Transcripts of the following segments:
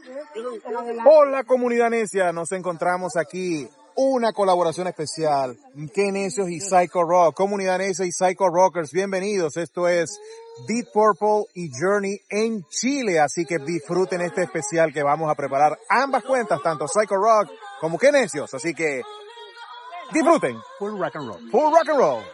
Hola comunidad necia, nos encontramos aquí, una colaboración especial, Qué Necios y Psycho Rock, comunidad necia y Psycho Rockers, bienvenidos, esto es Deep Purple y Journey en Chile, así que disfruten este especial que vamos a preparar ambas cuentas, tanto Psycho Rock como Qué Necios, así que disfruten. Full rock and roll. Full rock and roll.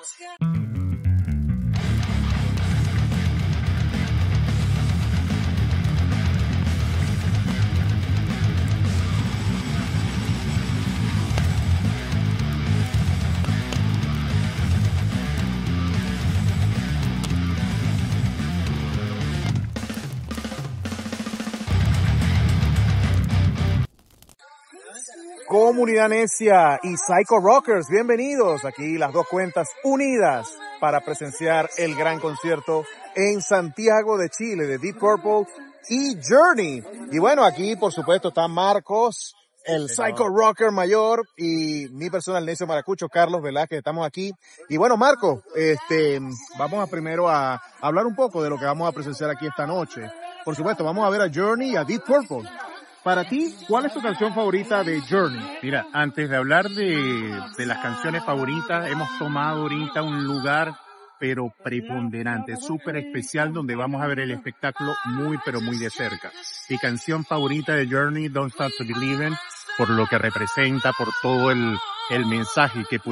Comunidad necia y Psycho Rockers, bienvenidos. Aquí las dos cuentas unidas para presenciar el gran concierto en Santiago de Chile de Deep Purple y Journey. Y bueno, aquí por supuesto está Marcos, el Psycho Rocker mayor, y mi personal necio maracucho, Carlos Velázquez, estamos aquí. Y bueno, Marcos, vamos a primero a hablar un poco de lo que vamos a presenciar aquí esta noche. Por supuesto, vamos a ver a Journey y a Deep Purple. Para ti, ¿cuál es tu canción favorita de Journey? Mira, antes de hablar de las canciones favoritas, hemos tomado ahorita un lugar, pero preponderante, súper especial, donde vamos a ver el espectáculo muy, pero muy de cerca. Mi canción favorita de Journey, Don't Stop to Believin', por lo que representa, por todo el mensaje que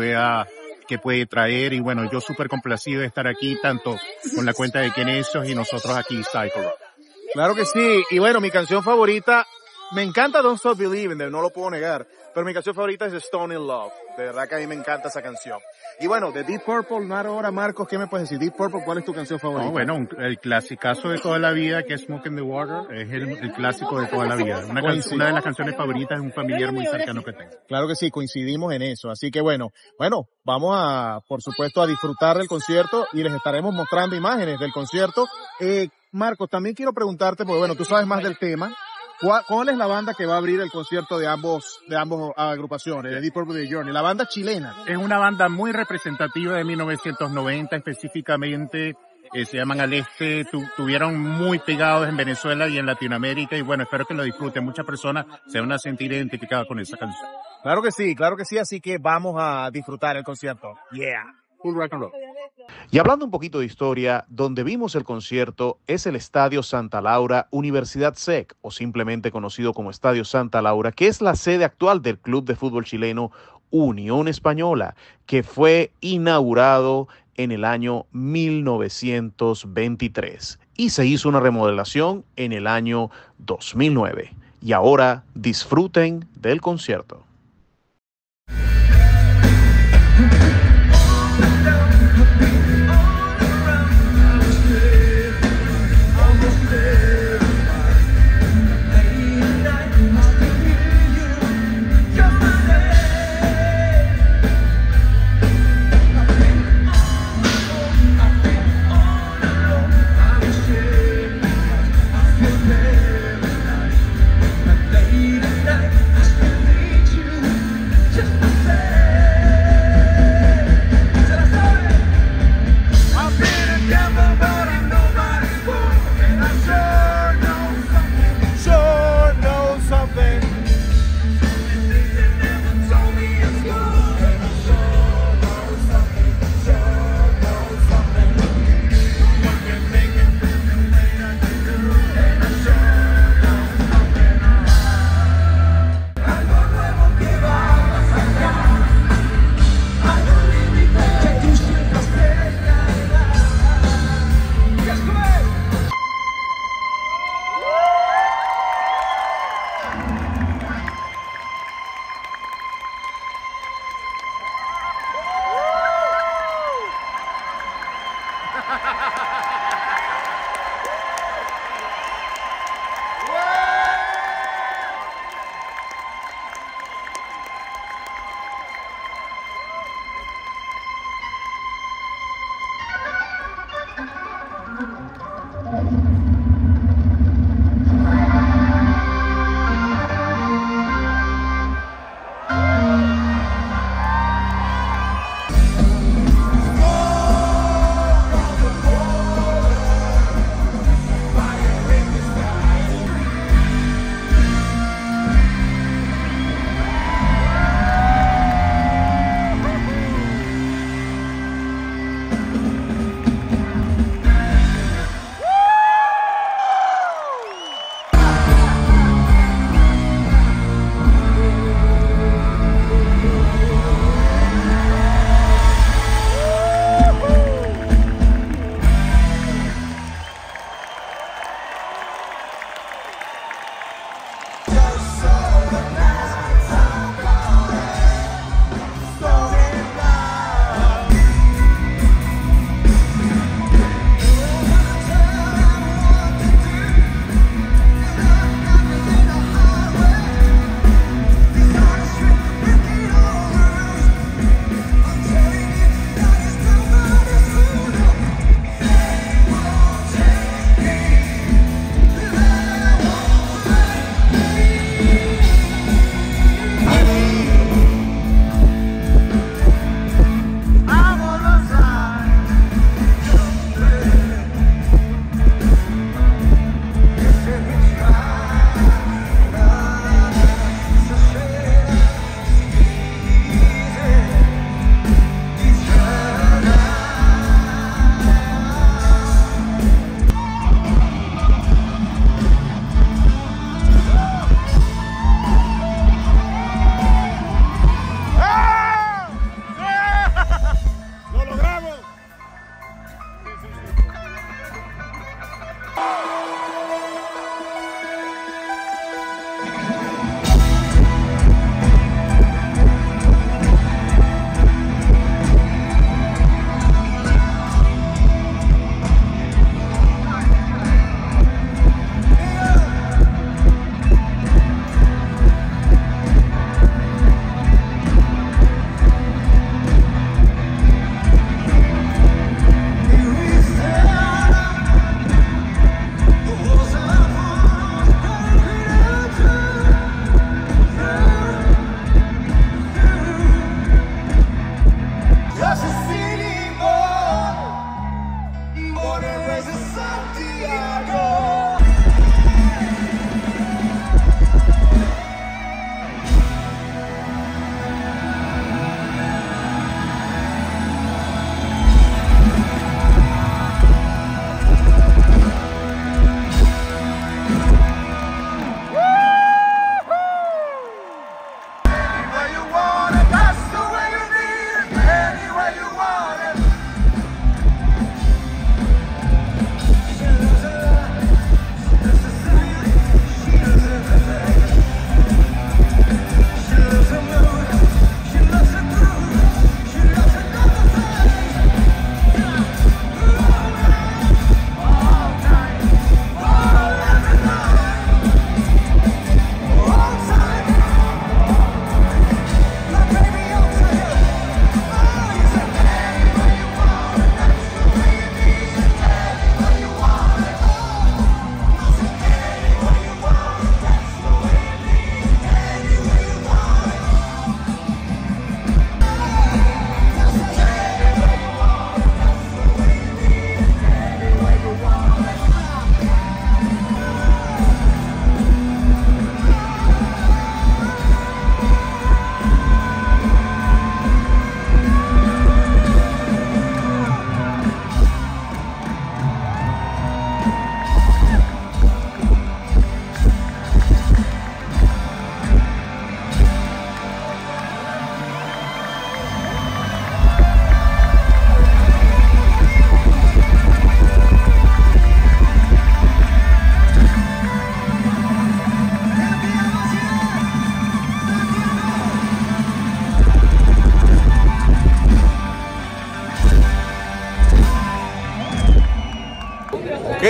puede traer. Y bueno, yo súper complacido de estar aquí, tanto con la cuenta de Qué Necios y nosotros aquí, Psycho Rock. Claro que sí. Y bueno, mi canción favorita, me encanta Don't Stop Believing, no lo puedo negar, pero mi canción favorita es Stone in Love. De verdad que a mí me encanta esa canción. Y bueno, de Deep Purple, ahora Marcos, ¿qué me puedes decir? Deep Purple, ¿cuál es tu canción favorita? Bueno, el clasicazo de toda la vida, que es Smoke in the Water, es el clásico de toda la vida. Una de las canciones favoritas de un familiar muy cercano que tengo. Claro que sí, coincidimos en eso. Así que bueno, vamos a, por supuesto, a disfrutar del concierto y les estaremos mostrando imágenes del concierto. Marcos, también quiero preguntarte, porque bueno, tú sabes más del tema. ¿Cuál es la banda que va a abrir el concierto de ambos agrupaciones, de Deep Purple y Journey? La banda chilena. Es una banda muy representativa de 1990 específicamente. Se llaman Al Este, tuvieron muy pegados en Venezuela y en Latinoamérica, y bueno, espero que lo disfruten. Muchas personas se van a sentir identificadas con esa canción. Claro que sí, así que vamos a disfrutar el concierto. Yeah. Full rock and roll. Y hablando un poquito de historia, donde vimos el concierto es el Estadio Santa Laura Universidad SEC, o simplemente conocido como Estadio Santa Laura, que es la sede actual del club de fútbol chileno Unión Española, que fue inaugurado en el año 1923 y se hizo una remodelación en el año 2009. Y ahora disfruten del concierto.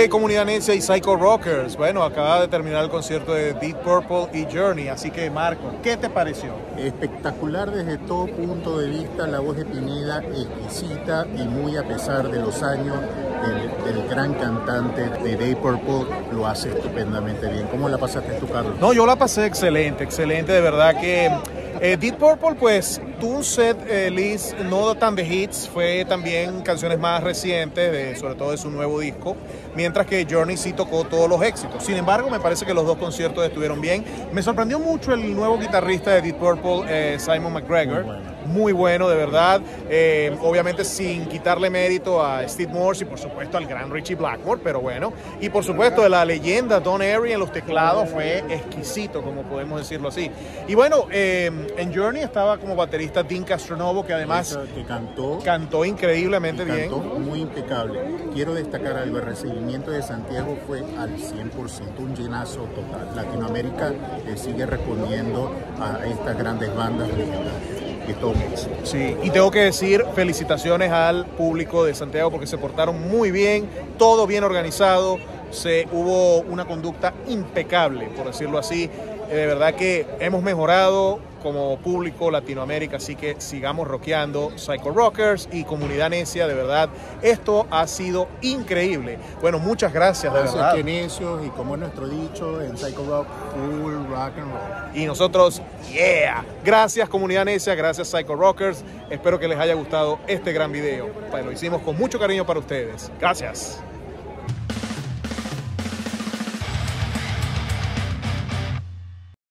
Hey, comunidad necia y Psycho Rockers. Bueno, acaba de terminar el concierto de Deep Purple y Journey, así que Marco, ¿qué te pareció? Espectacular desde todo punto de vista, la voz de Pineda exquisita y muy a pesar de los años del gran cantante de Deep Purple, lo hace estupendamente bien. ¿Cómo la pasaste tú, Carlos? No, yo la pasé excelente, de verdad que Deep Purple pues tuvo un set list no tan de hits, fue también canciones más recientes, sobre todo de su nuevo disco, mientras que Journey sí tocó todos los éxitos. Sin embargo, me parece que los dos conciertos estuvieron bien. Me sorprendió mucho el nuevo guitarrista de Deep Purple, Simon McGregor. Muy bueno, de verdad. Obviamente sin quitarle mérito a Steve Morse y por supuesto al gran Richie Blackmore, pero bueno. Y por supuesto de la leyenda Don Airey en los teclados, fue exquisito, como podemos decirlo así. Y bueno, en Journey estaba como baterista Dean Castronovo, que además cantó increíbmente bien. Cantó muy impecable. Quiero destacar algo, el recibimiento de Santiago fue al 100%, un llenazo total. Latinoamérica sigue respondiendo a estas grandes bandas que todos. Sí, y tengo que decir felicitaciones al público de Santiago porque se portaron muy bien, todo bien organizado, hubo una conducta impecable, por decirlo así. De verdad que hemos mejorado como público Latinoamérica, así que sigamos rockeando, Psycho Rockers y comunidad necia, de verdad, esto ha sido increíble. Bueno, muchas gracias, de verdad. Gracias, necios, y como es nuestro dicho en Psycho Rock, full rock and roll. Y nosotros, yeah. Gracias comunidad necia, gracias Psycho Rockers. Espero que les haya gustado este gran video. Pues lo hicimos con mucho cariño para ustedes. Gracias.